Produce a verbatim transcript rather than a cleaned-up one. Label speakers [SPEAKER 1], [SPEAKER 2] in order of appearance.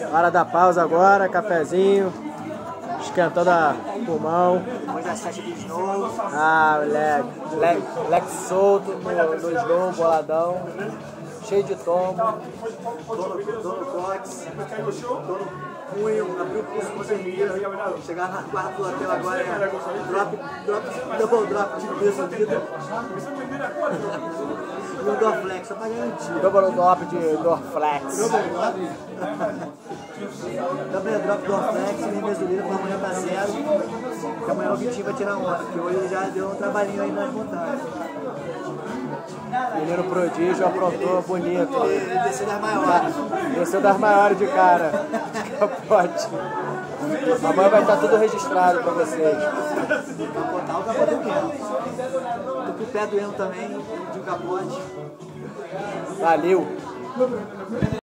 [SPEAKER 1] Hora da pausa agora, cafezinho. Esquentando a pulmão.
[SPEAKER 2] Depois das sete do Snow.
[SPEAKER 1] Ah, moleque. Moleque, moleque solto no, no Snow, boladão. Cheio de tomo.
[SPEAKER 2] Dono, dono Cox. Dono Cunho. Abriu o curso com certeza. Chegar na quarta do hotel agora é drop, drop, double drop de peso vida. E o Dorflex, só pra garantir.
[SPEAKER 1] Double drop de Dorflex.
[SPEAKER 2] Double drop. Double drop Dorflex, nem mesolina pra amanhã pra zero. Que amanhã o Vitinho vai tirar onda, porque hoje ele já deu um trabalhinho aí nas montanhas.
[SPEAKER 1] Menino prodígio aprontou bonito.
[SPEAKER 2] Ele, ele desceu das maiores.
[SPEAKER 1] Desceu das maiores de cara. Capote. Amanhã vai estar tudo registrado pra vocês.
[SPEAKER 2] Capotar o capote do mesmo. Tô com o pé doendo também, de um capote.
[SPEAKER 1] Valeu.